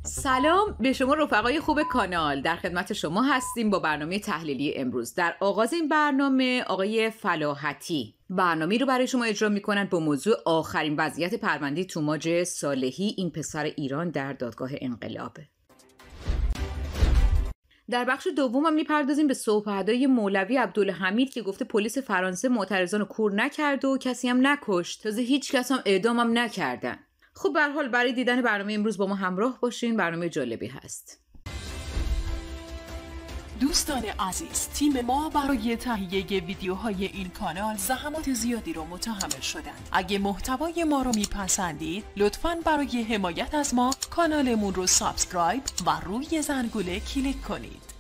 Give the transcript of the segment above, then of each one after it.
سلام به شما رفقای خوب کانال، در خدمت شما هستیم با برنامه تحلیلی امروز. در آغاز این برنامه آقای فلاحتی برنامه رو برای شما اجرا میکنند با موضوع آخرین وضعیت پرونده توماج صالحی، این پسر ایران در دادگاه انقلاب. در بخش دوم هم میپردازیم به صحبت‌های مولوی عبدالحمید که گفته پلیس فرانسه معترضان رو کور نکرد و کسی هم نکشت، تازه هیچ کس هم اعدام هم نکردن. خب به هر حال برای دیدن برنامه امروز با ما همراه باشین، برنامه جالبی هست. دوستان عزیز، تیم ما برای تهیه ویدیوهای این کانال زحمات زیادی رو متحمل شدند. اگه محتوای ما رو میپسندید، لطفاً برای حمایت از ما کانالمون رو سابسکرایب و روی زنگوله کلیک کنید.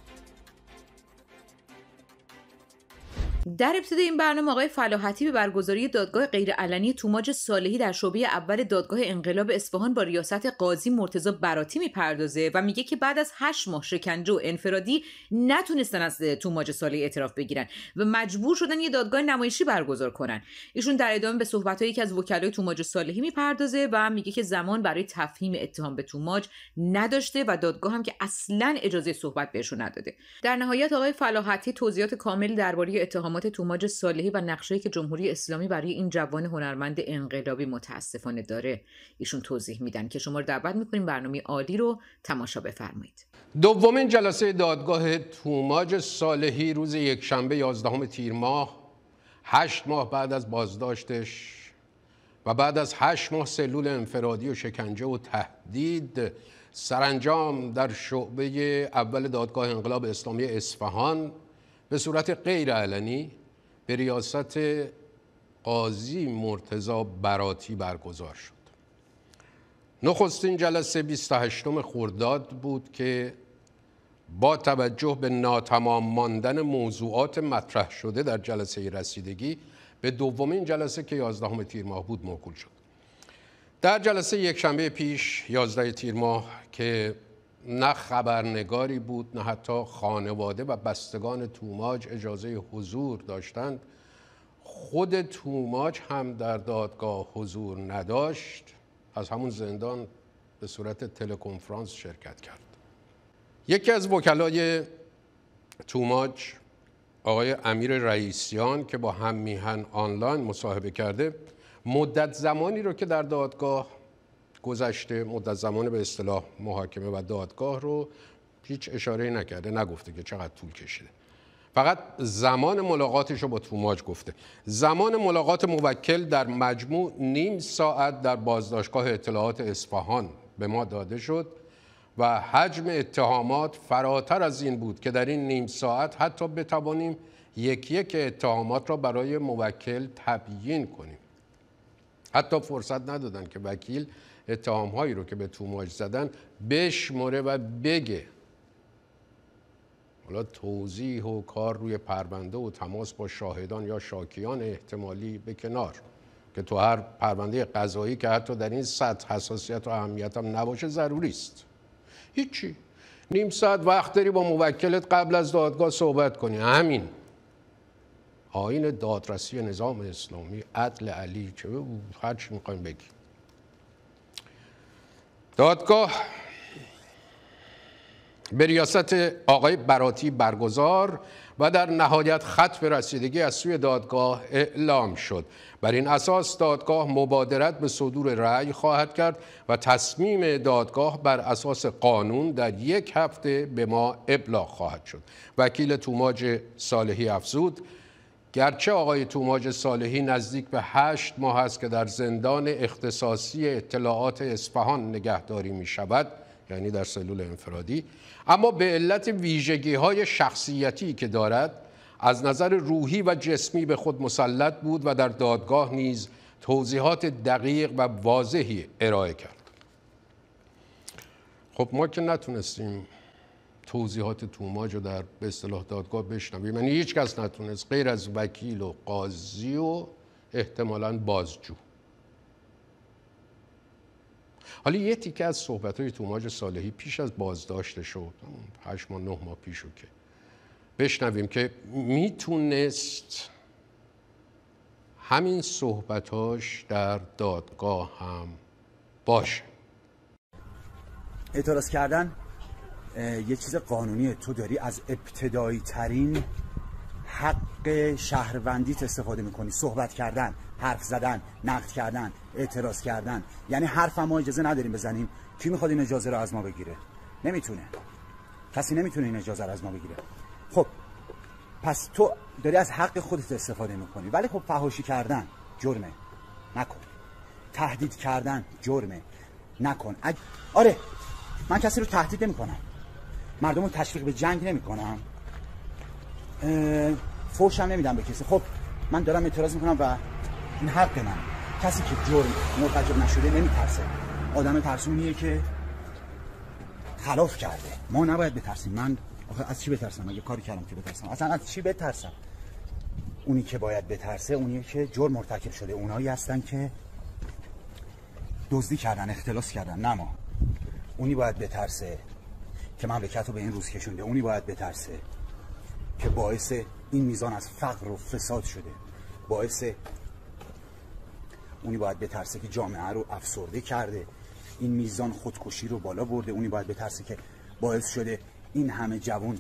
در ابتدای این برنامه آقای فلاحتی به برگزاری دادگاه غیرعلنی توماج صالحی در شعبه اول دادگاه انقلاب اصفهان با ریاست قاضی مرتضی براتی میپردازه و میگه که بعد از 8 ماه شکنجه و انفرادی نتونستن از توماج صالحی اعتراف بگیرن و مجبور شدن یه دادگاه نمایشی برگزار کنن. ایشون در ادامه به صحبت‌های یکی از وکلای توماج صالحی میپردازه و میگه که زمان برای تفهیم اتهام به توماج نداشته و دادگاه هم که اصلاً اجازه صحبت بهشون نداده. در نهایت آقای فلاحتی توضیحات کامل درباره اتهامات توماج صالحی و نقشه‌ای که جمهوری اسلامی برای این جوان هنرمند انقلابی متاسفانه داره ایشون توضیح میدن که شما رو دعوت میکنیم برنامه عالی رو تماشا بفرمایید. دومین جلسه دادگاه توماج صالحی روز یکشنبه 11 تیر ماه، 8 ماه بعد از بازداشتش و بعد از 8 ماه سلول انفرادی و شکنجه و تهدید، سرانجام در شعبه اول دادگاه انقلاب اسلامی اصفهان به صورت غیر علنی به ریاست قاضی مرتضی براتی برگزار شد. نخستین جلسه 28 خرداد بود که با توجه به ناتمام ماندن موضوعات مطرح شده در جلسه رسیدگی به دومین جلسه که 11 تیر ماه بود موکول شد. در جلسه یکشنبه پیش 11 تیر ماه که نه خبرنگاری بود نه حتی خانواده و بستگان توماج اجازه حضور داشتند، خود توماج هم در دادگاه حضور نداشت، از همون زندان به صورت تلکنفرانس شرکت کرد. یکی از وکلای توماج، آقای امیر رئیسیان، که با هم میهن آنلاین مصاحبه کرده، مدت زمانی رو که در دادگاه گذشته، مدت زمان به اصطلاح محاکمه و دادگاه رو هیچ اشاره نکرده، نگفته که چقدر طول کشیده، فقط زمان ملاقاتش رو با توماج گفته. زمان ملاقات موکل در مجموع نیم ساعت در بازداشتگاه اطلاعات اصفهان به ما داده شد و حجم اتهامات فراتر از این بود که در این نیم ساعت حتی بتوانیم یک یک اتهامات را برای موکل تبیین کنیم. حتی فرصت ندادن که وکیل اتهام‌هایی رو که به توماج زدن بشمره و بگه. حالا توضیح و کار روی پرونده و تماس با شاهدان یا شاکیان احتمالی به کنار، که تو هر پرونده قضایی که حتی در این سطح حساسیت و اهمیت هم نباشه ضروری است. هیچی، نیم ساعت وقت داری با موکلت قبل از دادگاه صحبت کنی. همین. آیین دادرسی نظام اسلامی، عدل علی، چه هر چی میخوایم بگی. دادگاه به ریاست آقای براتی برگزار و در نهایت ختم رسیدگی از سوی دادگاه اعلام شد. بر این اساس دادگاه مبادرت به صدور رأی خواهد کرد و تصمیم دادگاه بر اساس قانون در 1 هفته به ما ابلاغ خواهد شد. وکیل توماج صالحی افزود گرچه آقای توماج صالحی نزدیک به 8 ماه است که در زندان اختصاصی اطلاعات اصفهان نگهداری می شود، یعنی در سلول انفرادی، اما به علت ویژگی‌های شخصیتی که دارد از نظر روحی و جسمی به خود مسلط بود و در دادگاه نیز توضیحات دقیق و واضحی ارائه کرد. خب ما که نتونستیم توضیحات توماج رو در به اصطلاح دادگاه بشنویم، یعنی هیچ کس نتونست غیر از وکیل و قاضی و احتمالاً بازجو. حالا یه تیکه از صحبت‌های توماج صالحی پیش از بازداشتش شد، 8 ماه 9 ماه پیش رو که بشنویم که میتونست همین صحبتاش در دادگاه هم باشه. اعتراض کردن یه چیز قانونیه. تو داری از ابتدایی ترین حق شهروندیت استفاده میکنی. صحبت کردن، حرف زدن، نقد کردن، اعتراض کردن. یعنی حرف ما اجازه نداریم بزنیم. کی میخواد این اجازه رو از ما بگیره؟ نمیتونه. کسی نمیتونه این اجازه رو از ما بگیره. خب پس تو داری از حق خودت استفاده میکنی. ولی خب فحاشی کردن جرمه، نکن. تهدید کردن جرمه، نکن. آره من کسی رو تهدید نمیکنم، مردم رو تشویق به جنگ نمیکنم، فحشم نمیدم به کسی. خب من دارم اعتراض میکنم و این حق من. کسی که جرم مرتکب نشده نمیترسه. آدم ترسونیه که خلاف کرده. ما نباید بترسیم. من از چی بترسم؟ اگه کاری کردم که بترسم؟ اصلا از چی بترسم؟ اونی که باید بترسه اونیه که جرم مرتکب شده. اونایی هستن که دزدی کردن، اختلاس کردن، نه ما. اونی باید بترسه که مملکت رو به این روز کشونده. اونی باید بترسه که باعث این میزان از فقر و فساد شده. اونی باید بترسه که جامعه رو افسرده کرده، این میزان خودکشی رو بالا برده. اونی باید بترسه که باعث شده این همه جوان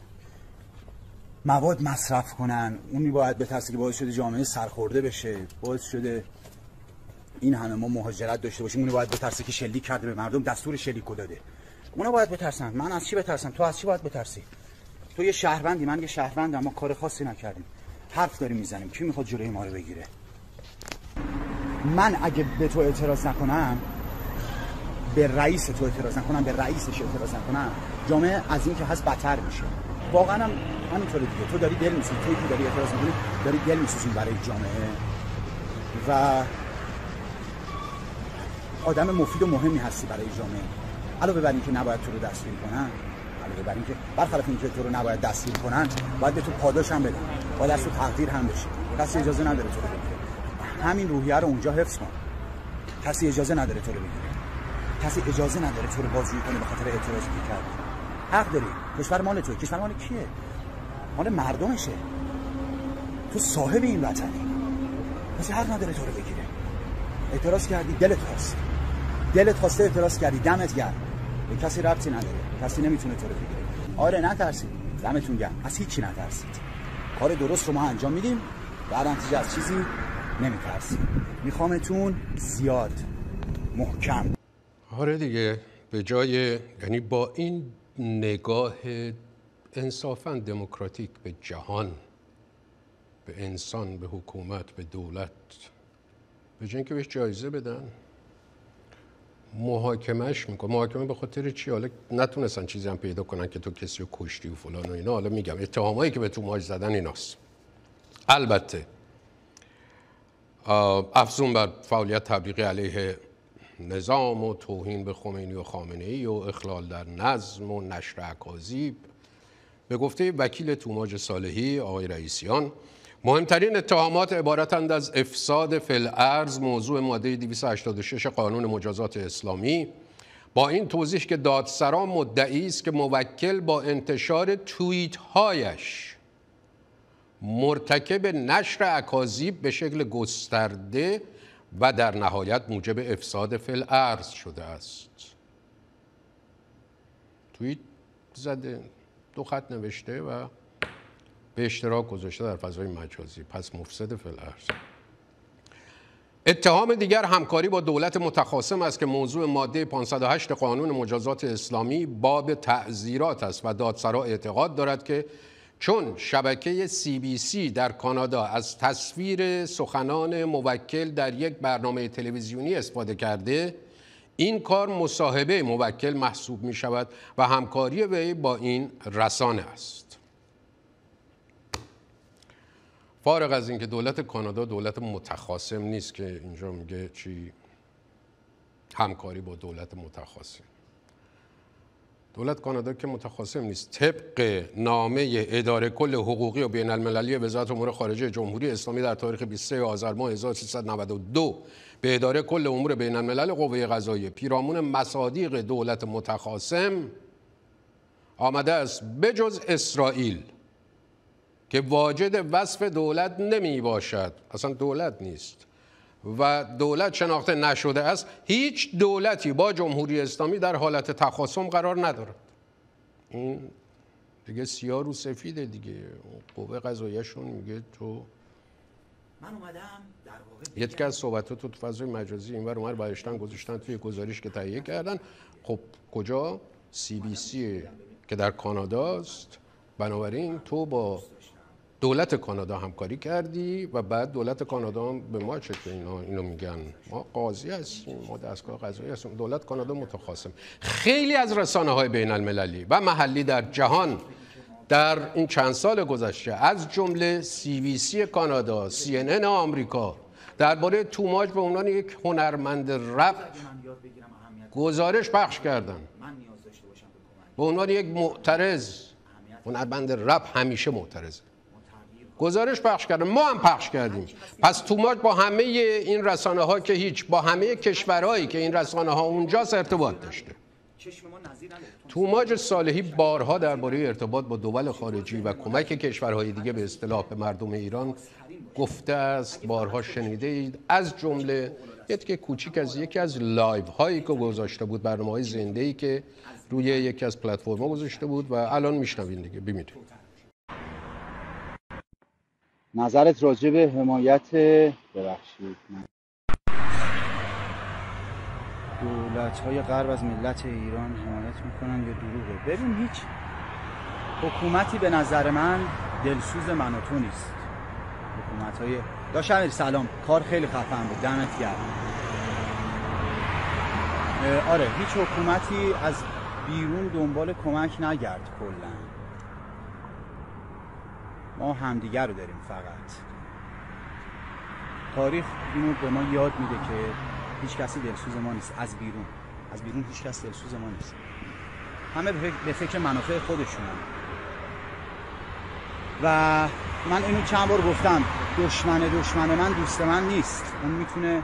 مواد مصرف کنن. اونی باید بترسه که باعث شده جامعه سرخورده بشه، باعث شده این همه ما مهاجرت داشته باشیم. اونی باید بترسه که شلیک کرده به مردم، دستور شلیک رو داده. اونا باید بترسن. من از چی بترسم؟ تو از چی باید بترسی؟ تو یه شهروندی، من یه شهروندم، ما کار خاصی نکردیم، حرف داریم میزنیم. کی میخواد جلوی ما رو بگیره؟ من اگه به تو اعتراض نکنم، به رئیس تو اعتراض نکنم، به رئیسش اعتراض نکنم، جامعه از این که هست بدتر میشه. واقعا هم همینطوره دیگه. تو داری دل میسوزی، توی که داری اعتراض میکنی داری دل میسوزی برای جامعه و آدم مفید و مهمی هستی برای جامعه. علاوه بر اینکه نباید تو رو دستگیر کنن، علاوه بر اینکه برخلاف اینکه تو رو نباید دستگیر کنن، باید به تو پاداش هم بدن، باید از تو تقدیر هم بشی. کسی اجازه نداره تو رو بگیره. همین روحیه رو اونجا حفظ کن. کسی اجازه نداره تو رو بگیره. کسی اجازه نداره تو رو بازجویی کنه به خاطر اعتراضی که کردی. حق داری. کشور مال توئه. کشور مال کیه؟ مال مردمشه. تو صاحب این وطنی. کسی حق نداره تو رو بگیره. اعتراض کردی، دلت خواست. دلت خواسته اعتراض کردی، دمت گرم. به کسی ربطی نداره. کسی نمیتونه تو رو بگیره. آره نترسید. دمتون گرم. از هیچی نترسید. کار درست رو ما انجام میدیم. در نتیجه از چیزی نمیترسید. میخوامتون زیاد محکم. آره دیگه، به جای یعنی با این نگاه انصافاً دموکراتیک به جهان، به انسان، به حکومت، به دولت، به جای اینکه بهش جایزه بدن محاکمهش میکنه. محاکمه به خاطر چی؟ حالا نتونستن چیزی هم پیدا کنن که تو کسی رو کشتی و فلان و اینا. حالا میگم اتهامایی که به تو ماج زدن ایناست. البته افزون بر فعالیت تبلیغی علیه نظام و توهین به خمینی و خامنه‌ای و اخلال در نظم و نشر اکاذیب، به گفته وکیل توماج صالحی آقای رئیسیان، مهمترین اتهامات عبارتند از افساد فی الارض موضوع ماده 286 قانون مجازات اسلامی، با این توضیح که دادسرا مدعی است که موکل با انتشار توییت‌هایش مرتکب نشر اکاذیب به شکل گسترده و در نهایت موجب افساد فی الارض شده است. توییت زده، 2 خط نوشته و به اشتراک گذاشته در فضای مجازی، پس مفسد فی الارض. اتهام دیگر همکاری با دولت متخاصم است که موضوع ماده 508 قانون مجازات اسلامی باب تعزیرات است و دادسرا اعتقاد دارد که چون شبکه CBC در کانادا از تصویر سخنان موکل در یک برنامه تلویزیونی استفاده کرده، این کار مصاحبه موکل محسوب می شود و همکاری وی با این رسانه است. فارغ از اینکه دولت کانادا دولت متخاصم نیست که اینجا میگه چی همکاری با دولت متخاصم. دولت کانادا که متخاصم نیست. طبق نامه اداره کل حقوقی و بین المللی وزارت امور خارجه جمهوری اسلامی در تاریخ 23 آذر ماه 1392 به اداره کل امور بین الملل قوه قضاییه پیرامون مصادیق دولت متخاصم آمده است بجز اسرائیل که واجد وصف دولت نمی باشد، اصلا دولت نیست، و دولت شناخته نشده است، هیچ دولتی با جمهوری اسلامی در حالت تخاصم قرار ندارد. این دیگه سیاه رو سفیده دیگه. قوه قضاییه‌شون میگه تو من اومدم در واقع یکی از صحبتاتو تو فضای مجازی اینور اونور برشتن گذاشتن توی گزارش که تهیه کردن. خب کجا؟ CBC که در کاناداست. بنابراین تو با دولت کانادا همکاری کردی و بعد دولت کانادا هم به ما چه که اینو میگن ما قاضی هستیم، ما دستگاه قضایی هستیم، دولت کانادا متخاصم. خیلی از رسانه‌های بین المللی و محلی در جهان در این چند سال گذشته از جمله CBC کانادا، CNN آمریکا درباره توماج به عنوان یک هنرمند رپ گزارش پخش کردن. به عنوان یک معترض، هنرمند رپ همیشه معترضه، گزارش پخش کردن، ما هم پخش کردیم. پس توماج با همه این رسانه ها که هیچ، با همه کشورهایی که این رسانه ها اونجاست ارتباط داشته. توماج صالحی بارها درباره ارتباط با دول خارجی و کمک کشورهای دیگه به اصطلاح به مردم ایران گفته است، بارها شنیده اید. از جمله یک کوچیک از یکی از لایو هایی که گذاشته بود، برنامه‌های زنده‌ای که روی یکی از پلتفرم‌ها گذاشته بود و الان میشنوین دیگه. ببینید. نظرت راجع به حمایت دولت‌های غرب از ملت ایران حمایت میکنن یا دروغه؟ ببین هیچ حکومتی به نظر من دلسوز من و تو نیست. حکومت‌های داشتم سلام، کار خیلی خفن بود، دمت گرم. آره هیچ حکومتی از بیرون دنبال کمک نگرد. کلا ما همدیگر رو داریم. فقط تاریخ اینو به ما یاد میده که هیچ کسی دلسوز ما نیست. از بیرون هیچ کس دلسوز ما نیست. همه به فکر منافع خودشونن. و من اینو چند بار گفتم، دشمن من دوست من نیست. اون میتونه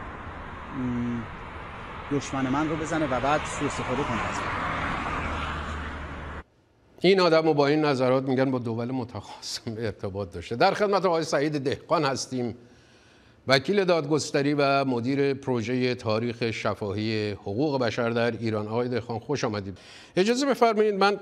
دشمن من رو بزنه و بعد سوء استفاده کنه از من. این آدم رو با این نظرات میگن با دول متخاصم ارتباط داشته. در خدمت آقای سعید دهقان هستیم، وکیل دادگستری و مدیر پروژه تاریخ شفاهی حقوق بشر در ایران. آقای دهقان خوش آمدید. اجازه بفرمایید من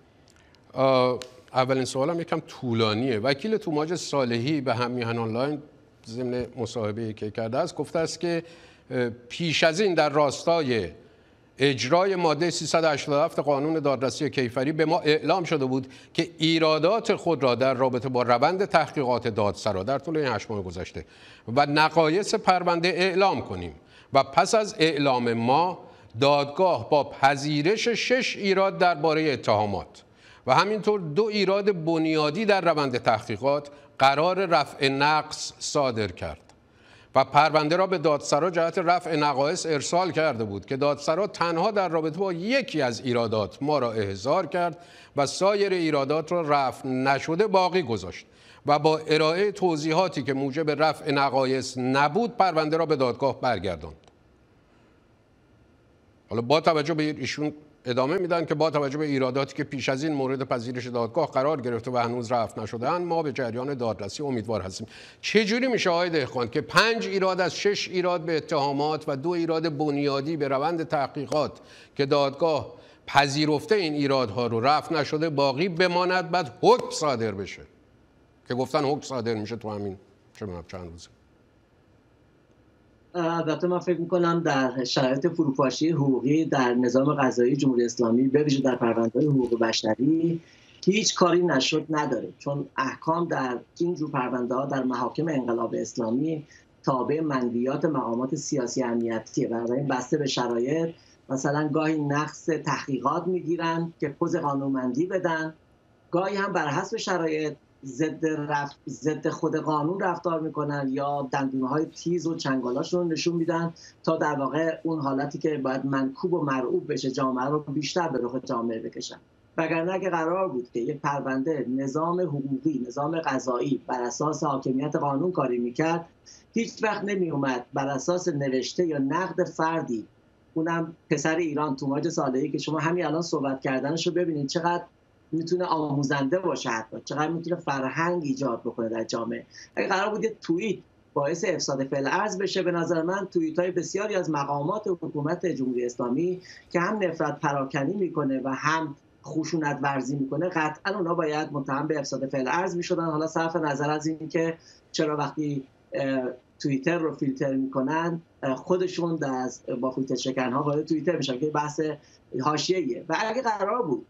اولین سوالم یکم طولانیه. وکیل توماج صالحی به هم‌میهن آنلاین ضمن مصاحبه‌ای که کرده است گفته است که پیش از این در راستای اجرای ماده 387 قانون دادرسی کیفری به ما اعلام شده بود که ایرادات خود را در رابطه با روند تحقیقات دادسرا در طول این 8 ماه گذشته و نقایص پرونده اعلام کنیم و پس از اعلام ما دادگاه با پذیرش 6 ایراد درباره اتهامات و همینطور 2 ایراد بنیادی در روند تحقیقات قرار رفع نقص صادر کرد و پرونده را به دادسرا جهت رفع نقایص ارسال کرده بود که دادسرا تنها در رابطه با یکی از ایرادات ما را احضار کرد و سایر ایرادات را رفع نشده باقی گذاشت و با ارائه توضیحاتی که موجب رفع نقایص نبود پرونده را به دادگاه برگرداند. حالا با توجه به ایشون ادامه میدن که با توجه به ایراداتی که پیش از این مورد پذیرش دادگاه قرار گرفته و هنوز رفع نشده‌اند ما به جریان دادرسی امیدوار هستیم. چه جوری میشه آقای دهقان که 5 ایراد از 6 ایراد به اتهامات و 2 ایراد بنیادی به روند تحقیقات که دادگاه پذیرفته این ایرادها رو رفع نشده باقی بماند بعد حکم صادر بشه که گفتن حکم صادر میشه تو همین چند روزه؟ البته من فکر میکنم در شرایط فروپاشی حقوقی در نظام قضایی جمهوری اسلامی به ویژه در پرونده‌های حقوق بشری هیچ کاری نشد نداره، چون احکام در این جور پرونده‌ها در محاکم انقلاب اسلامی تابع منویات مقامات سیاسی امنیتیه. بنابراین بسته به شرایط مثلا گاهی نقص تحقیقات میگیرن که پوز قانونمندی بدن، گاهی هم بر حسب شرایط ضد خود قانون رفتار میکنن یا دندونهای تیز و چنگالاشون رو نشون میدن تا در واقع اون حالتی که باید منکوب و مرعوب بشه جامعه رو بیشتر به رخ جامعه بکشن. وگرنه اگه قرار بود که یک پرونده نظام حقوقی، نظام قضایی بر اساس حاکمیت قانون کاری میکرد، هیچ وقت نمی اومد بر اساس نوشته یا نقد فردی، اونم پسر ایران توماج صالحی که شما همین الان صحبت کردنشو ببینید چقدر میتونه آموزنده باشه، حتی چقدر میتونه فرهنگ ایجاد بکنه در جامعه. اگه قرار بود یه توییت باعث افساد فی‌الارض بشه. به نظر من توییت‌های بسیاری از مقامات حکومت جمهوری اسلامی که هم نفرت پراکنی میکنه و هم خشونت ورزی میکنه، قطعا اونا باید متهم به افساد فی‌الارض میشدن. حالا صرف نظر از این که چرا وقتی توییتر رو فیلتر میکنن خودشون با فیلتر شکن‌ها وارد توییتر میشن که بحث حاشیه‌ایه. و اگه قرار بود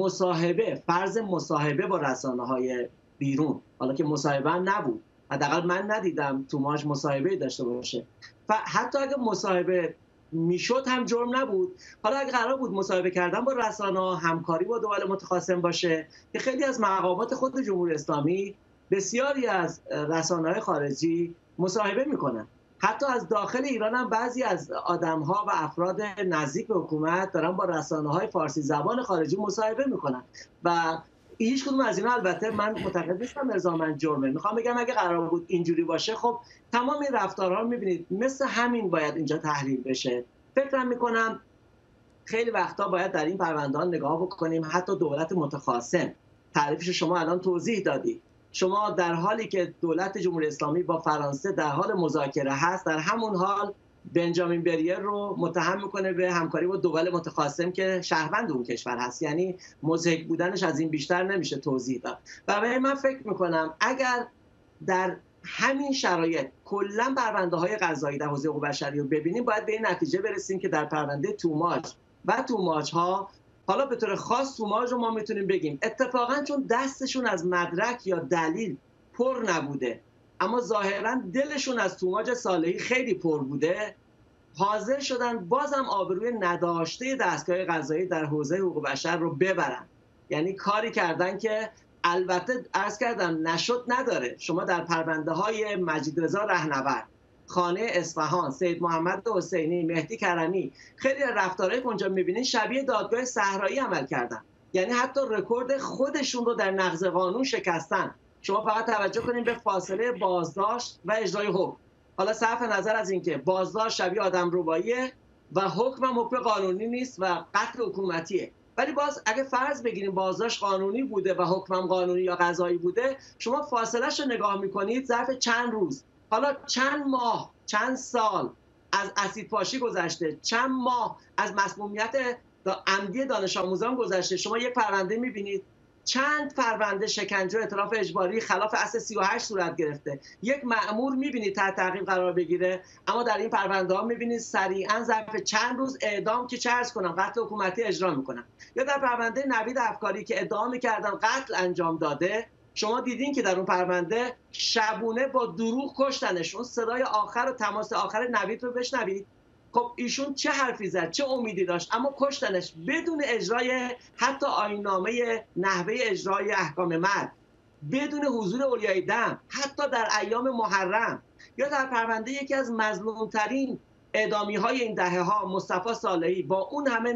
فرض مصاحبه با رسانه‌های بیرون، حالا که مصاحبه هم نبود، حداقل من ندیدم توماژ مصاحبه داشته باشه، و حتی اگه مصاحبه میشد هم جرم نبود. حالا اگه قرار بود مصاحبه کردن با رسانه‌ها همکاری با دول متخاصم باشه، که خیلی از مقامات خود جمهوری اسلامی بسیاری از رسانه‌های خارجی مصاحبه میکنن. حتی از داخل ایران هم بعضی از آدم‌ها و افراد نزدیک به حکومت دارن با رسانه‌های فارسی زبان خارجی مصاحبه میکنن و هیچ کدوم از اینا البته من معتقد نیستم الزاماً جرمه. میخوام بگم اگه قرار بود اینجوری باشه، خب تمام این رفتارها رو میبینید مثل همین باید اینجا تحلیل بشه. فکر میکنم خیلی وقتا باید در این پرونده نگاه بکنیم. حتی دولت متخاصم، تعریفش شما الان توضیح دادید، شما در حالی که دولت جمهوری اسلامی با فرانسه در حال مذاکره هست، در همون حال بنجامین بریر رو متهم میکنه به همکاری با دول متخاصم که شهروند اون کشور هست. یعنی مضحک بودنش از این بیشتر نمیشه توضیح داد. برای من فکر میکنم اگر در همین شرایط کلا پرونده های قضایی در حوزه حقوق بشری رو ببینیم، باید به این نتیجه برسیم که در پرونده توماژ و توماژ ها، حالا به طور خاص توماژ رو ما میتونیم بگیم اتفاقا چون دستشون از مدرک یا دلیل پر نبوده، اما ظاهرا دلشون از توماژ صالحی خیلی پر بوده، حاضر شدن بازم آبروی نداشته دستگاه قضایی در حوزه حقوق بشر رو ببرن. یعنی کاری کردن که البته عرض کردم نشد نداره. شما در پرونده های مجید رضا رهنورد، خانه اصفهان، سید محمد حسینی، مهدی کرمی، خیلی رفتارهای که اونجا میبینید شبیه دادگاه صحرایی عمل کردن. یعنی حتی رکورد خودشون رو در نقض قانون شکستن. شما فقط توجه کنید به فاصله بازداشت و اجرای حکم. حالا صرف نظر از اینکه بازداشت شبیه آدمرباییه و حکم هم حکم قانونی نیست و قتل حکومتیه، ولی باز اگه فرض بگیریم بازداشت قانونی بوده و حکم قانونی یا قضایی بوده، شما فاصله‌اش رو نگاه میکنید ظرف چند روز، حالا چند ماه، چند سال از اسیدپاشی گذشته، چند ماه از مسمومیت عمدی دانش آموزان گذشته. شما یک پرونده میبینید چند پرونده شکنجه و اعتراف اجباری خلاف اصل 38 صورت گرفته. یک مأمور میبینید تحت تعقیب قرار بگیره، اما در این پرونده ها میبینید سریعا ظرف چند روز اعدام که چه عرض کنم قتل حکومتی اجرا میکنن. یا در پرونده نوید افکاری که ادعا میکردن قتل انجام داده، شما دیدین که در اون پرونده شبونه با دروغ کشتنش. اون صدای آخر و تماس آخر نوید رو بشنوید. خب ایشون چه حرفی زد، چه امیدی داشت، اما کشتنش بدون اجرای حتی آیین‌نامه نحوه اجرای احکام مرگ، بدون حضور اولیای دم، حتی در ایام محرم. یا در پرونده یکی از مظلومترین اعدامی‌های این دهه‌ها، مصطفی صالحی، با اون همه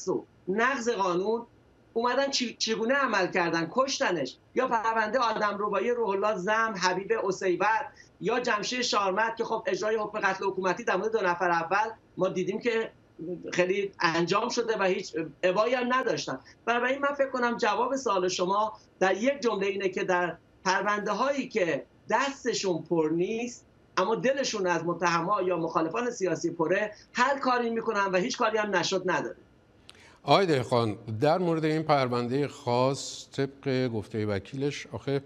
نقض قانون اومدن چگونه عمل کردن، کشتنش. یا پرونده آدمربایی روح الله زم، حبیب اسیوط، یا جمشید شارمت که خب اجرای حکم قتل حکومتی در مورد 2 نفر اول ما دیدیم که خیلی انجام شده و هیچ ابایی هم نداشتن. بنابراین من فکر کنم جواب سوال شما در یک جمله اینه که در پرونده هایی که دستشون پر نیست اما دلشون از متهما یا مخالفان سیاسی پره، هر کاری میکنن و هیچ کاری هم نشد نداره. آقای دهقان، در مورد این پرونده خاص طبق گفته وکیلش، آخه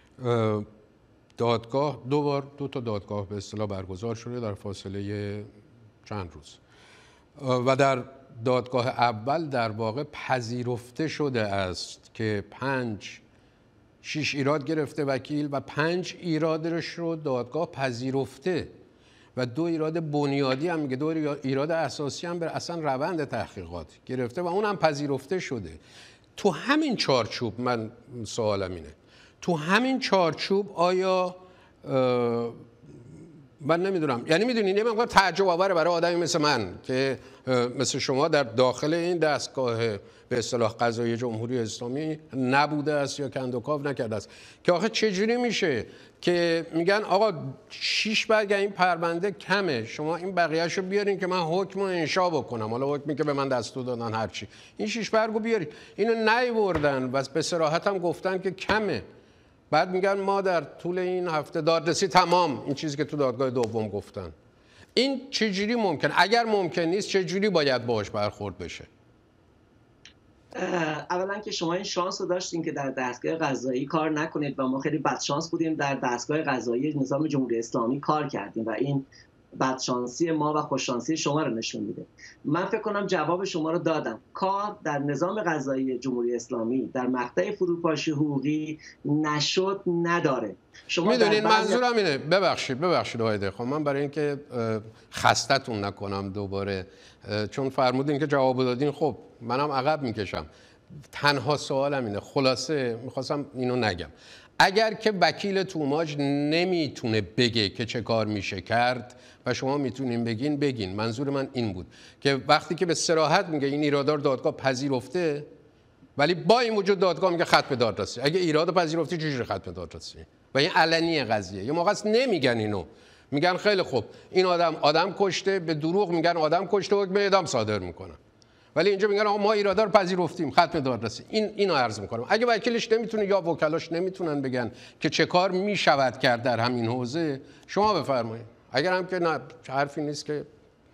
دادگاه 2 تا دادگاه به اصطلاح برگزار شده در فاصله چند روز و در دادگاه اول در واقع پذیرفته شده است که 6 ایراد گرفته وکیل و 5 ایرادش رو دادگاه پذیرفته و 2 ایراد بنیادی هم میگه، 2 ایراد اساسی هم بر اصلا روند تحقیقات گرفته و اون هم پذیرفته شده. تو همین چارچوب من سوالم اینه، تو همین چارچوب آیا من نمیدونم، یعنی میدونین یه مقدار تعجب آوره برای آدمی مثل من که مثل شما در داخل این دستگاه به اصطلاح قضایی جمهوری اسلامی نبوده است یا کندوکاو نکرده است، که آخه چجوری میشه که میگن آقا 6 برگ این پرونده کمه، شما این بقیه‌شو بیارین که من حکم رو انشا بکنم، حالا حکمی که به من دستور دادن هرچی، این 6 برگو بیارین. اینو نیوردن و به صراحت هم گفتن که کمه. بعد میگن ما در طول این هفته دادرسی تمام، این چیزی که تو دادگاه دوم گفتن. این چجوری ممکنه؟ اگر ممکن نیست چجوری باید باهاش برخورد بشه؟ اولا که شما این شانس رو داشتین که در دستگاه قضایی کار نکنید و ما خیلی بدشانس بودیم در دستگاه قضایی نظام جمهوری اسلامی کار کردیم و این بدشانسی ما و خوششانسی شما رو نشون میده. من فکر کنم جواب شما رو دادم. کار در نظام قضایی جمهوری اسلامی در مقطع فروپاشی حقوقی نشد نداره. شما میدونین منظورم اینه، ببخشید آقای دهقان، من برای اینکه خستتون نکنم دوباره، چون فرمودین که جواب دادین، خب منم عقب میکشم. تنها سوالم اینه، خلاصه میخواستم اینو نگم، اگر که وکیل توماج نمیتونه بگه که چه کار میشه کرد و شما میتونین بگین. منظور من این بود که وقتی که به صراحت میگه این ایرادار دادگاه پذیرفته، ولی با این وجود دادگاه میگه ختم دادرسی. اگه ایراد پذیرفته چجوری ختم دادرسی؟ و این علنی قضیه. یه موقع نمیگن اینو، میگن خیلی خوب این آدم کشته، به دروغ میگن آدم کشته و به اعدام صادر میکنن، ولی اینجا میگن آقا ما ایرادار پذیرفتیم، ختم دادرسی. اینو عرض میکنم. اگه وکیلش نمیتونه یا وکلاش نمیتونن بگن که چه کار میشود کرد در همین حوزه، شما بفرمایید. اگر هم که نه حرفی نیست که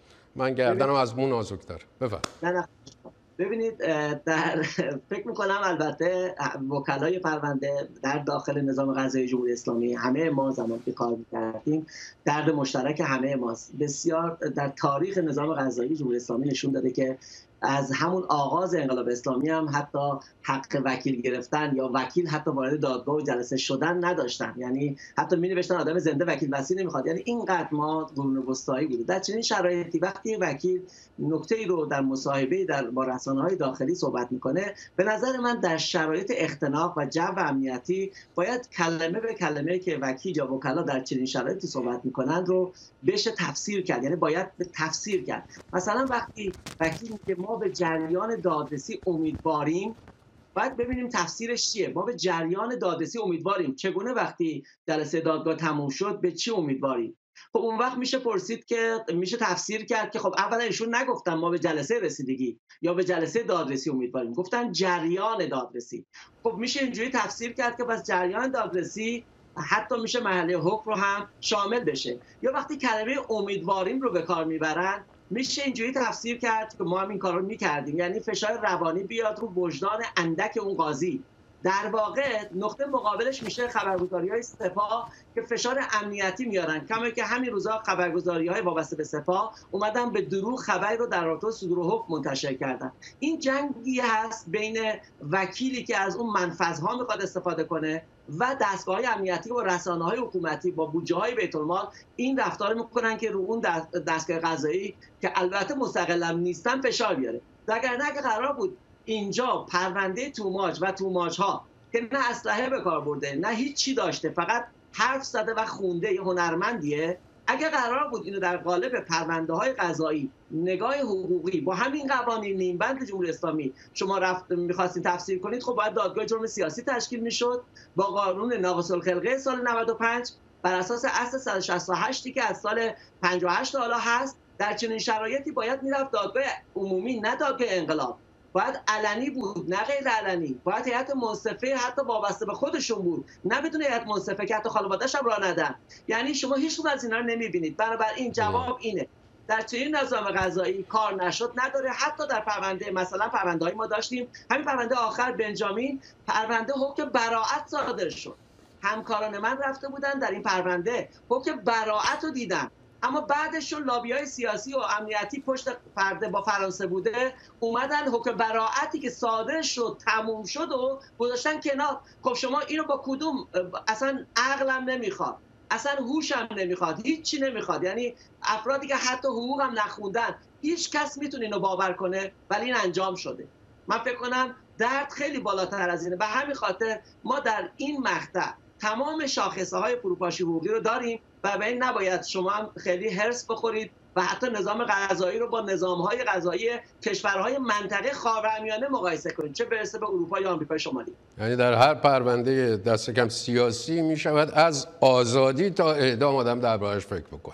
من گردنم از مو نازک‌تر. بفرمایید. نه ببینید، در فکر میکنم البته وکلای پرونده در داخل نظام قضایی جمهوری اسلامی، همه ما زمان که کار می‌کردیم درد مشترک همه ماست. بسیار در تاریخ نظام قضایی جمهوری اسلامی نشون داده که از همون آغاز انقلاب اسلامی هم حتی حق وکیل گرفتن یا وکیل حتی وارد دادگاه و جلسه شدن نداشتن، یعنی حتی می‌نوشتن آدم زنده وکیل وصی نمیخواد. یعنی اینقدر ما قرون وسطایی بوده. در چنین شرایطی وقتی وکیل نکته‌ای رو در مصاحبه با رسانه‌های داخلی صحبت میکنه، به نظر من در شرایط اختناق و جو امنیتی باید کلمه به کلمه که وکیل یا وکلا در چنین شرایطی صحبت میکنن رو بشه تفسیر کرد. یعنی باید تفسیر کرد. مثلا وقتی وکیل میگه ما به جریان دادرسی امیدواریم، باید ببینیم تفسیرش چیه. ما به جریان دادرسی امیدواریم، چگونه وقتی جلسه دادگاه تموم شد به چی امیدواریم؟ خب اون وقت میشه پرسید که میشه تفسیر کرد که خب اولا ایشون نگفتن ما به جلسه رسیدگی یا به جلسه دادرسی امیدواریم، گفتن جریان دادرسی. خب میشه اینجوری تفسیر کرد که پس جریان دادرسی حتی میشه محل حکم رو هم شامل بشه. یا وقتی کلمه امیدواریم رو به کار میبرن، میشه اینجوری تفسیر کرد که ما هم این کار رو میکردیم، یعنی فشار روانی بیاد رو وجدان اندک اون قاضی. در واقع نقطه مقابلش میشه خبرگزاری‌های سپاه که فشار امنیتی میارن، کما که همین روزا خبرگزاری‌های وابسته به سپاه اومدن به دروغ خبری رو در رابطه صدور حکم منتشر کردن. این جنگی هست بین وکیلی که از اون منفذها میخواد استفاده کنه و دستگاه‌های امنیتی و رسانه‌های حکومتی با بودجه‌های بیت‌المال این رفتار میکنن که رو اون دستگاه قضایی که البته مستقلا نیستن فشار بیاره. وگرنه اگه قرار بود اینجا پرونده توماج و توماج‌ها که نه اسلحه به کار برده نه هیچ چی داشته، فقط حرف زده و خونده، یه هنرمندیه، اگه قرار بود اینو در قالب پرونده‌های قضایی نگاه حقوقی با همین قوانین نیمبند جمهوری اسلامی شما می‌خواستین تفسیر کنید، خب باید دادگاه جرم سیاسی تشکیل می‌شد با قانون ناقص الخلقه سال 95 بر اساس اصل 168 که از سال 58 تا حالا هست. در چنین شرایطی باید میرفت دادگاه عمومی، نه دادگاه انقلاب. باید علنی بود نه غیر علنی. باید هیئت منصفه حتی وابسته به خودشون بود، نه بدون هیئت منصفه که حتی خانواده‌اش هم راه ندن. یعنی شما هیچ کدوم از اینا رو نمی‌بینید. بنابراین جواب اینه، در چنین نظام قضایی کار نشد نداره. حتی در پرونده، مثلا پرونده‌ای ما داشتیم، همین پرونده آخر بنجامین، پرونده حکم براءت صادر شد. همکاران من رفته بودن در این پرونده حکم براءت رو دیدن، اما بعدش چون لابی‌های سیاسی و امنیتی پشت پرده با فرانسه بوده، اومدن حکم براءتی که صادر شد تموم شد و گذاشتن کنار. خب شما اینو با کدوم، اصلا عقلم نمیخواد، اصلا هوشم نمیخواد، هیچی نمیخواد. یعنی افرادی که حتی حقوق هم نخوندن، هیچ کس میتونه اینو باور کنه، ولی این انجام شده. من فکر کنم درد خیلی بالاتر از اینه. به همین خاطر ما در این مقطع تمام شاخصه‌های فروپاشی حقوقی رو داریم و به این نباید شما هم خیلی هرس بخورید و حتی نظام قضایی رو با نظام‌های قضایی کشورهای منطقه خاورمیانه مقایسه کنید، چه برسه به اروپا یا آمریکای شمالی. یعنی در هر پرونده دست کم سیاسی می شود از آزادی تا اعدام آدم دربارش فکر بکنه.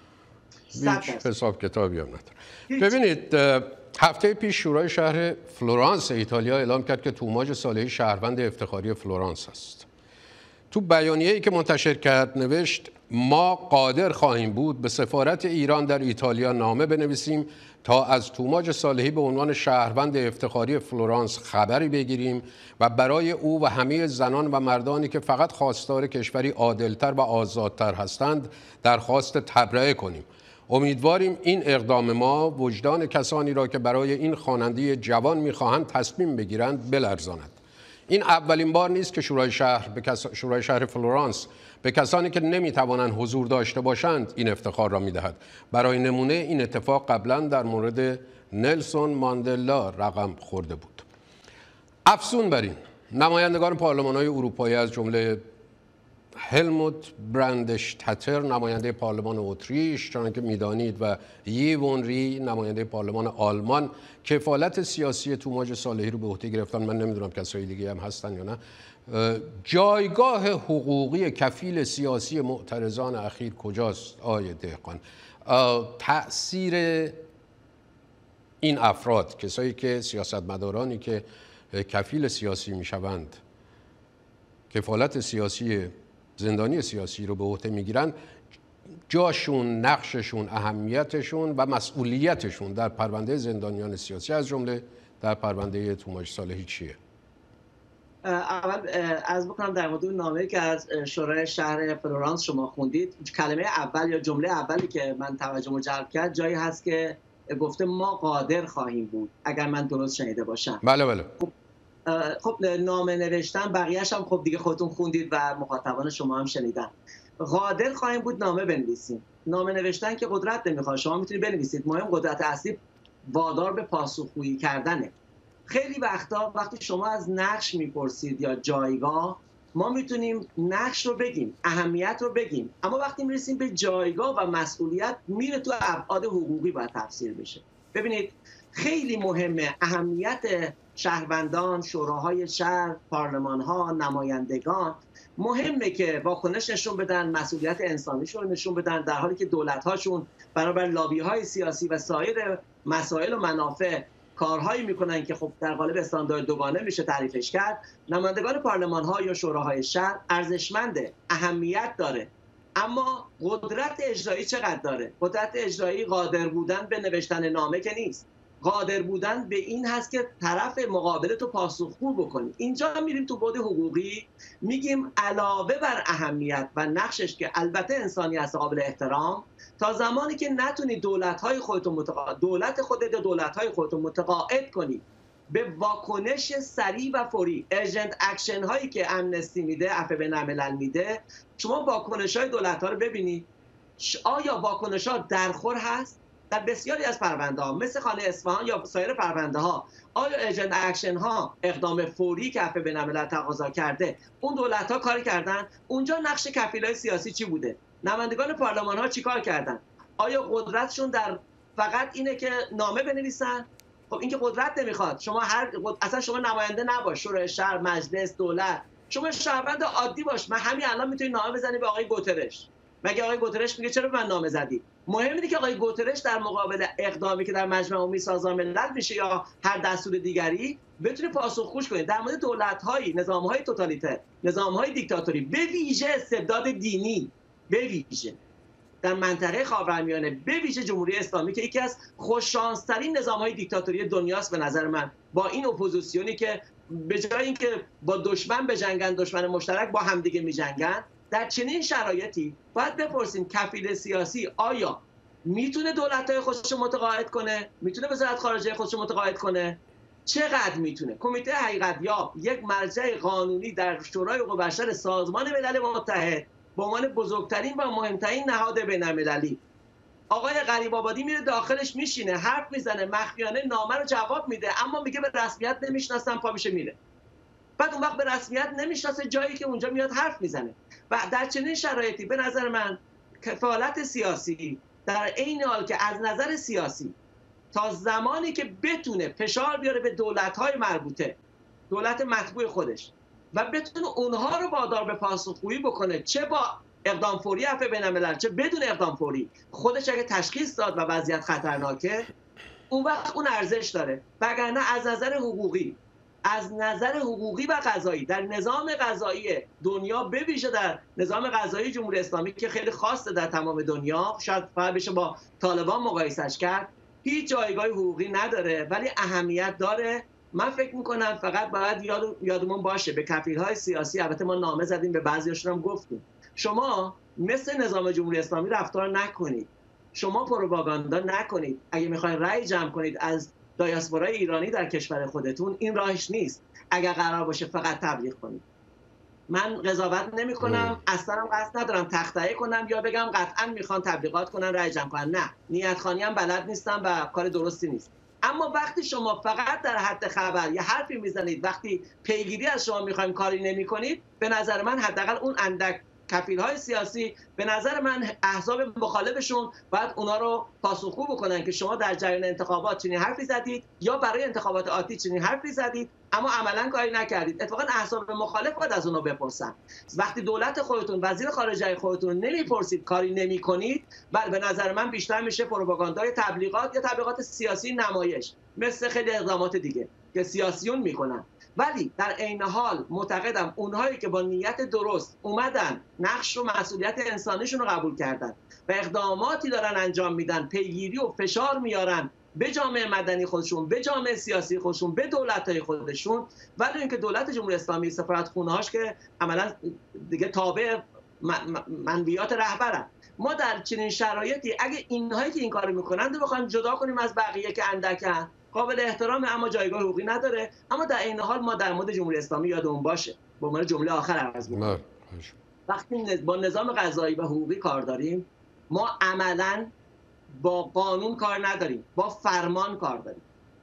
هیچ حساب کتابی هم نداره. ببینید، هفته پیش شورای شهر فلورانس ایتالیا اعلام کرد که توماج صالحی شهروند افتخاری فلورانس است. تو بیانیه‌ای که منتشر کرد نوشت ما قادر خواهیم بود به سفارت ایران در ایتالیا نامه بنویسیم تا از توماج صالحی به عنوان شهروند افتخاری فلورانس خبری بگیریم و برای او و همه زنان و مردانی که فقط خواستار کشوری عادلتر و آزادتر هستند درخواست تبرئه کنیم. امیدواریم این اقدام ما وجدان کسانی را که برای این خواننده جوان می‌خواهند تصمیم بگیرند بلرزاند. این اولین بار نیست که شورای شهر فلورانس به کسانی که نمیتوانند حضور داشته باشند این افتخار را میدهد. برای نمونه این اتفاق قبلا در مورد نلسون ماندلا رقم خورده بود. افزون بر این نمایندگان پارلمان‌های اروپایی از جمله هلموت برندشتاتر نماینده پارلمان اتریش چنانکه میدانید و یوون ری نماینده پارلمان آلمان کفالت سیاسی توماج صالحی رو به عهده گرفتن. من نمیدونم کسای دیگه هم هستن یا نه. جایگاه حقوقی کفیل سیاسی معترضان اخیر کجاست آقای دهقان؟ تأثیر این افراد، کسایی که سیاستمدارانی که کفیل سیاسی میشوند، کفالت سیاسی زندانی سیاسی رو به عهده میگیرن، جاشون، نقششون، اهمیتشون و مسئولیتشون در پرونده زندانیان سیاسی از جمله در پرونده توماج صالحی چیه؟ اول از بکنم در مورد نامه‌ای که از شورای شهر فلورانس شما خوندید، کلمه اول یا جمله اولی که من توجهمو جلب کرد جایی هست که گفته ما قادر خواهیم بود، اگر من درست شنیده باشم. بله. خب نامه نوشتن بقیه‌اش هم خب دیگه خودتون خوندید و مخاطبان شما هم شنیدن. قادر خواهیم بود نامه بنویسیم. نامه نوشتن که قدرت نمیخواد، شما میتونید بنویسید. مهم قدرت اصلی وادار به پاسخگویی کردنه. خیلی وقتا وقتی شما از نقش میپرسید یا جایگاه، ما میتونیم نقش رو بگیم، اهمیت رو بگیم، اما وقتی میرسیم به جایگاه و مسئولیت میره تو ابعاد حقوقی باید تفسیر بشه. ببینید خیلی مهمه اهمیت شهروندان، شوراهای شهر، پارلمان‌ها، نمایندگان مهمه که واکنش نشون بدن، مسئولیت انسانیشون رو نشون بدن، در حالی که دولت‌هاشون بنابر لابی‌های سیاسی و سایر مسائل و منافع کارهایی میکنن که خب در قالب استاندارد دوگانه میشه تعریفش کرد. نمایندگان پارلمان‌ها یا شوراهای شهر ارزشمنده، اهمیت داره، اما قدرت اجرایی چقدر داره؟ قدرت اجرایی قادر بودن به نوشتن نامه که نیست. قادر بودن به این هست که طرف مقابل تو پاسخگو بکنی. اینجا میریم تو بعد حقوقی، میگیم علاوه بر اهمیت و نقشش که البته انسانی است قابل احترام، تا زمانی که نتونی دولت‌های خودتون متقاعد کنی به واکنش سریع و فوری، ارجنت اکشن هایی که امنستی میده، عفو بین‌الملل میده، شما واکنش های دولت‌ها رو ببینید. آیا واکنش ها درخور هست؟ در بسیاری از پرونده ها مثل خانه اصفهان یا سایر پرونده ها، آیا ارجنت اکشن ها، اقدام فوری که عفو بین‌الملل تقاضا کرده، اون دولت ها کار کردن؟ اونجا نقش کفیلای سیاسی چی بوده؟ نمایندگان پارلمان ها چی کار کردن؟ آیا قدرتشون در فقط اینه که نامه بنویسن؟ خب این که قدرت نمیخواد. شما اصلا شما نماینده نباش، شورای شهر، مجلس، دولت، شما شهروند عادی باش. من همین الان میتونی نامه بزنی به آقای گوترش. مگه آقای گوترش میگه چرا به من نامه زدی؟ مهم اینه که آقای گوترش در مقابل اقدامی که در مجمع عمومی سازمان ملل میشه یا هر دستور دیگری بتونه پاسخگوش کنه. در مورد دولت‌های، نظام‌های توتالیتر، نظام‌های دیکتاتوری، به ویژه استبداد دینی، به ویژه در منطقه خاورمیانه، به ویژه جمهوری اسلامی که یکی از خوششانس‌ترین نظام‌های دیکتاتوری دنیاست به نظر من، با این اپوزیسیونی که به جای اینکه با دشمن بجنگن، دشمن مشترک، با همدیگه میجنگن، در چنین شرایطی باید بپرسیم کفیل سیاسی آیا میتونه دولت‌های خودش رو متقاعد کنه؟ میتونه وزارت خارجه خودش رو متقاعد کنه؟ چقدر میتونه؟ کمیته حقیقت یا یک مرجع قانونی در شورای حقوق بشر سازمان ملل متحد به عنوان بزرگترین و مهمترین نهاد بین‌المللی، آقای غریب آبادی میره داخلش میشینه، حرف میزنه، مخفیانه نامه رو جواب میده، اما میگه به رسمیت نمیشناسم، پا میشه میره. بعد اون وقت به رسمیت نمیشناسه جایی که اونجا میاد حرف میزنه. و در چنین شرایطی به نظر من کفالت سیاسی در عین حال که از نظر سیاسی تا زمانی که بتونه فشار بیاره به دولت‌های مربوطه، دولت مطبوع خودش، و بتونه اونها رو وادار به پاسخگویی بکنه، چه با اقدام فوری عفو بین‌الملل چه بدون اقدام فوری، خودش اگه تشخیص داد و وضعیت خطرناکه، اون وقت اون ارزش داره. وگرنه از نظر حقوقی، از نظر حقوقی و قضایی در نظام قضایی دنیا، به ویژه در نظام قضایی جمهوری اسلامی که خیلی خاصه در تمام دنیا، شاید فقط بشه با طالبان مقایسش کرد، هیچ جایگاه حقوقی نداره ولی اهمیت داره. من فکر میکنم فقط باید یادمون باشه به کفیل‌های سیاسی، البته ما نامه زدیم به بعضیاشون هم گفتیم شما مثل نظام جمهوری اسلامی رفتار نکنید، شما پروپاگاندا نکنید. اگه میخواین رأی جمع کنید از دیاسپورای ایرانی در کشور خودتون، این راهش نیست. اگر قرار باشه فقط تبلیغ کنید. من قضاوت نمی‌کنم، اصلا هم قصد ندارم تخطئه کنم یا بگم قطعا میخوان تبلیغات کنن رأی جمع کنن. نه، نیت خوانی هم بلد نیستم و کار درستی نیست. اما وقتی شما فقط در حد خبر یه حرفی میزنید، وقتی پیگیری از شما میخوایم کاری نمی‌کنید، به نظر من حداقل اون اندک کفیل‌های سیاسی، به نظر من احزاب مخالفشون باید اونا رو پاسخگو بکنن که شما در جریان انتخابات چنین حرفی زدید یا برای انتخابات آتی چنین حرفی زدید اما عملاً کاری نکردید. اتفاقا احزاب مخالف باید از اونها بپرسن. وقتی دولت خودتون، وزیر خارجه خودتون نمیپرسید، کاری نمی‌کنید، به نظر من بیشتر میشه پروپاگاندای تبلیغات یا تبلیغات سیاسی نمایش، مثل خیلی اقدامات دیگه که سیاسیون میکنن. ولی در عین حال معتقدم اونهایی که با نیت درست اومدن نقش و مسئولیت انسانیشون رو قبول کردن و اقداماتی دارن انجام میدن، پیگیری و فشار میارن به جامعه مدنی خودشون، به جامعه سیاسی خودشون، به دولت‌های خودشون، ولی اینکه دولت جمهوری اسلامی سفارتخونه‌هاش که عملاً دیگه تابع منویات رهبرن. ما در چنین شرایطی اگه اینهایی که این کارو میکنن رو بخوایم جدا کنیم از بقیه که اندکن، قابل احترامه اما جایگاه حقوقی نداره. اما در این حال ما در مورد جمهوری اسلامی یادمون باشه، به عنوان جمله آخر عرض می‌کنم، وقتی با نظام قضایی و حقوقی کار داریم، ما عملاً با قانون کار نداریم، با فرمان کار داریم.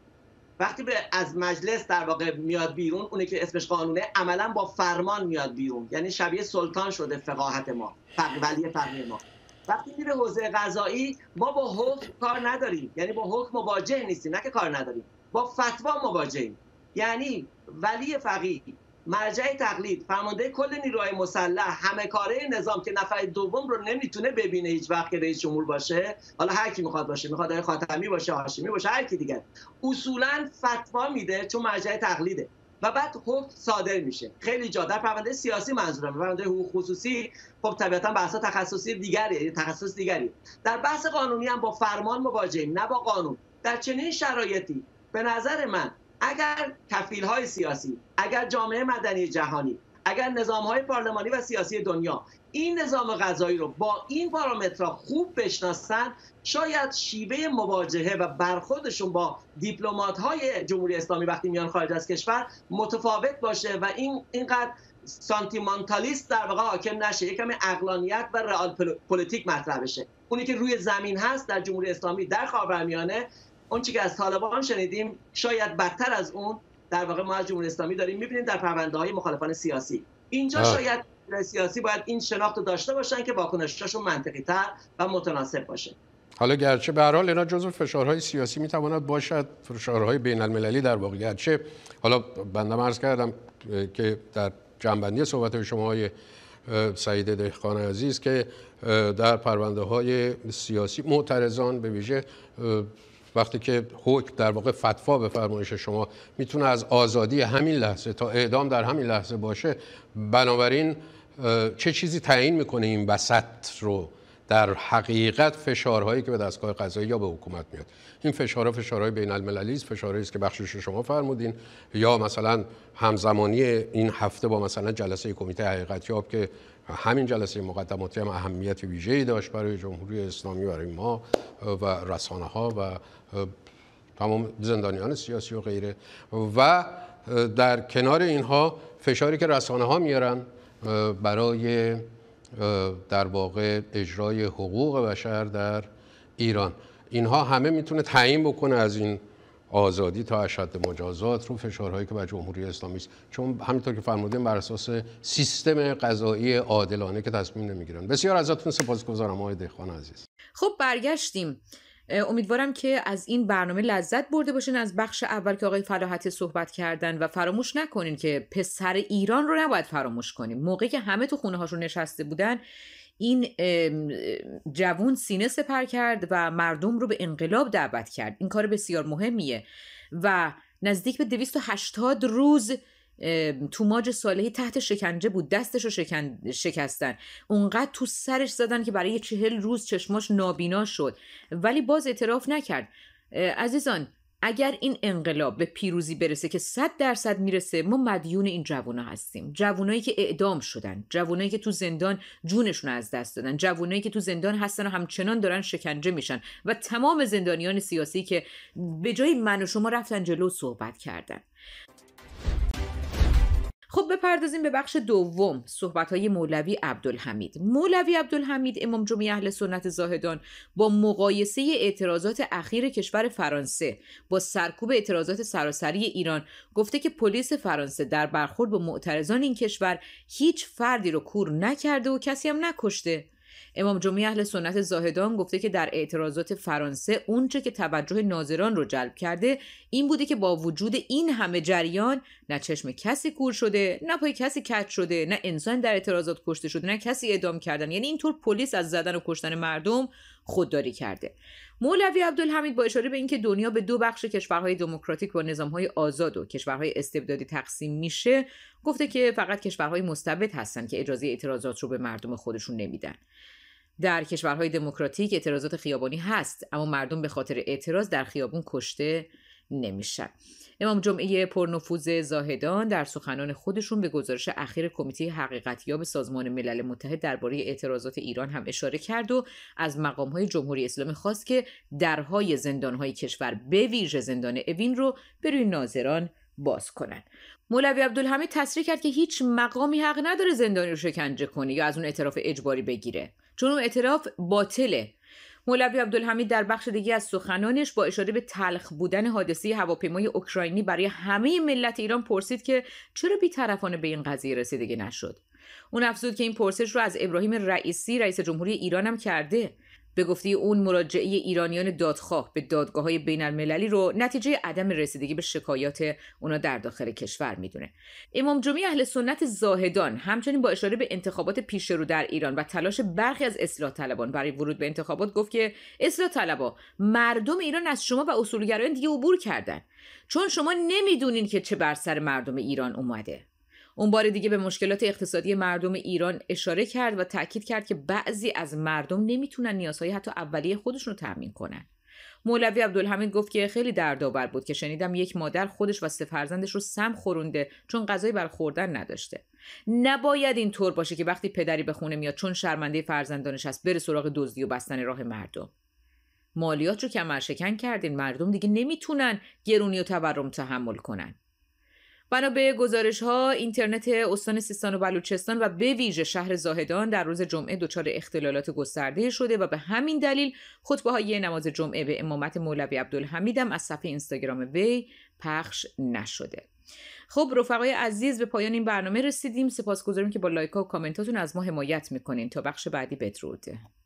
وقتی از مجلس در واقع میاد بیرون، اونی که اسمش قانونه، عملاً با فرمان میاد بیرون، یعنی شبیه سلطان شده فقاهت ما، ولی فقیه ما. وقتی میره حوزه قضایی، ما با حکم کار نداریم، یعنی با حکم مواجه نیستیم، نه که کار نداریم، با فتوا مواجهیم. یعنی ولی فقیه، مرجع تقلید، فرمانده کل نیروهای مسلح، همه کاره نظام که نفر دوم رو نمیتونه ببینه هیچ وقت که رئیس جمهور باشه، حالا هر کی میخواد باشه، میخواد آقای خاتمی باشه، هاشمی باشه، هر کی دیگه، اصولا فتوا میده چون مرجع تقلیده و بعد حکم صادر میشه. خیلی جا در پرونده سیاسی منظورم، پرونده حقوق خصوصی خب طبیعتا بحث تخصصی دیگری، تخصص دیگری. در بحث قانونی هم با فرمان مواجهیم، نه با قانون. در چنین شرایطی به نظر من اگر کفیل‌های سیاسی، اگر جامعه مدنی جهانی، اگر نظام‌های پارلمانی و سیاسی دنیا این نظام قضایی رو با این پارامترها خوب بشناسن، شاید شیوه مواجهه و برخوردشون با دیپلمات‌های جمهوری اسلامی وقتی میان خارج از کشور متفاوت باشه و اینقدر سانتیمانتالیست در واقع حاکم نشه، یکم عقلانیت و رئال پلیتیک مطرح بشه. اونی که روی زمین هست در جمهوری اسلامی در خاورمیانه، اون چیزی که از طالبان شنیدیم شاید بدتر از اون در واقع ما از جمهوری اسلامی داریم می‌بینیم در پرونده‌های مخالفان سیاسی. اینجا شاید سیاسی باید این شناخت رو داشته باشن که واکنششون منطقی‌تر و متناسب باشه. حالا گرچه به هر حال اینا جزو فشارهای سیاسی میتواند باشد، فشارهای بین‌المللی در واقع، گرچه حالا بنده عرض کردم که در جنبندی صحبت‌های شما های سعید دهقان عزیز که در پرونده‌های سیاسی معترضان به ویژه وقتی که حکم در واقع فتوا به فرمایش شما میتونه از آزادی همین لحظه تا اعدام در همین لحظه باشه، بنابراین چه چیزی تعیین میکنه این وسط رو؟ در حقیقت فشارهایی که به دستگاه قضایی یا به حکومت میاد، این فشارهای بین المللی است، فشارهایی است که بخشش شما فرمودین، یا مثلا همزمانی این هفته با مثلا جلسه کمیته حقیقتیاب که همین جلسه مقدماتی هم اهمیت ویژه‌ای داشت برای جمهوری اسلامی، برای ما و رسانه‌ها و تمام زندانیان سیاسی و غیره. و در کنار اینها فشاری که رسانه‌ها میارن برای در واقع اجرای حقوق بشر در ایران، اینها همه میتونه تعیین بکنه از این آزادی تا اشد مجازات رو فشارهایی که بر جمهوری اسلامی است، چون همینطور که فرمودیم بر اساس سیستم قضایی عادلانه که تصمیم نمیگیرن. بسیار ازتون سپاسگزارم آقای دهقان عزیز. خب برگشتیم. امیدوارم که از این برنامه لذت برده باشین، از بخش اول که آقای فلاحتی صحبت کردن، و فراموش نکنین که پسر ایران رو نباید فراموش کنیم. موقعی که همه تو خونه هاشون نشسته بودن، این جوون سینه سپر کرد و مردم رو به انقلاب دعوت کرد. این کار بسیار مهمیه و نزدیک به 280 روز توماج صالحی تحت شکنجه بود، دستش رو شکستن، اونقدر تو سرش زدن که برای 40 روز چشماش نابینا شد، ولی باز اعتراف نکرد. عزیزان، اگر این انقلاب به پیروزی برسه که 100% میرسه، ما مدیون این جوونا هستیم. جوونایی که اعدام شدن، جوونایی که تو زندان جونشون از دست دادن، جوونایی که تو زندان هستن و همچنان دارن شکنجه میشن و تمام زندانیان سیاسی که به جای من و شما رفتن جلو صحبت کردن. خب بپردازیم به بخش دوم، صحبت‌های مولوی عبدالحمید. مولوی عبدالحمید امام جمعه اهل سنت زاهدان با مقایسه اعتراضات اخیر کشور فرانسه با سرکوب اعتراضات سراسری ایران گفته که پلیس فرانسه در برخورد با معترضان این کشور هیچ فردی رو کور نکرده و کسی هم نکشته. امام جمعه اهل سنت زاهدان گفته که در اعتراضات فرانسه اونچه که توجه ناظران رو جلب کرده این بوده که با وجود این همه جریان نه چشم کسی کور شده، نه پای کسی کج شده، نه انسان در اعتراضات کشته شده، نه کسی اعدام کردن. یعنی اینطور پلیس از زدن و کشتن مردم خودداری کرده. مولوی عبدالحمید با اشاره به اینکه دنیا به دو بخش کشورهای دموکراتیک و نظامهای آزاد و کشورهای استبدادی تقسیم میشه، گفته که فقط کشورهای مستبد هستن که اجازه اعتراضات رو به مردم خودشون نمیدن. در کشورهای دموکراتیک اعتراضات خیابانی هست، اما مردم به خاطر اعتراض در خیابون کشته نمیشن. امام جمعه پرنفوذ زاهدان در سخنان خودشون به گزارش اخیر کمیته حقیقتیاب سازمان ملل متحد درباره اعتراضات ایران هم اشاره کرد و از مقام‌های جمهوری اسلامی خواست که درهای زندان‌های کشور به ویژه زندان اوین رو به روی ناظران باز کنن. مولوی عبدالحمید تصریح کرد که هیچ مقامی حق نداره زندانی رو شکنجه کنه یا از اون اعتراف اجباری بگیره، چون اون اعتراف باطله. مولوی عبدالحمید در بخش دیگه از سخنانش با اشاره به تلخ بودن حادثه هواپیمای اوکراینی برای همه ملت ایران پرسید که چرا بی‌طرفانه به این قضیه رسیدگی نشد. اون افزود که این پرسش رو از ابراهیم رئیسی رئیس جمهوری ایران هم کرده. به گفته اون مراجعه ایرانیان دادخواه به دادگاه‌های بین‌المللی رو نتیجه عدم رسیدگی به شکایات اونا در داخل کشور میدونه. امام جمعه اهل سنت زاهدان همچنین با اشاره به انتخابات پیش رو در ایران و تلاش برخی از اصلاح طلبان برای ورود به انتخابات گفت که اصلاح طلبا، مردم ایران از شما و اصولگرایان دیگه عبور کردن، چون شما نمیدونین که چه بر سر مردم ایران اومده. اون بار دیگه به مشکلات اقتصادی مردم ایران اشاره کرد و تاکید کرد که بعضی از مردم نمیتونن نیازهای حتی اولیه خودشون رو تامین کنن. مولوی عبدالحمید گفت که خیلی دردآور بود که شنیدم یک مادر خودش و 3 فرزندش رو سم خورونده چون غذای بر خوردن نداشته. نباید این طور باشه که وقتی پدری به خونه میاد چون شرمنده فرزندانش هست بره سراغ دزدی و بستن راه مردم. مالیات رو کمرشکن کردین، مردم دیگه نمیتونن گرونی و تورم تحمل کنن. بنا به گزارش‌ها اینترنت استان سیستان و بلوچستان و به ویژه شهر زاهدان در روز جمعه دچار اختلالات گسترده شده و به همین دلیل خطبه‌های نماز جمعه به امامت مولوی عبدالحمید هم از صفحه اینستاگرام وی پخش نشده. خب رفقای عزیز، به پایان این برنامه رسیدیم. سپاسگزاریم که با لایک و کامنتاتون از ما حمایت میکنین. تا بخش بعدی بدرود.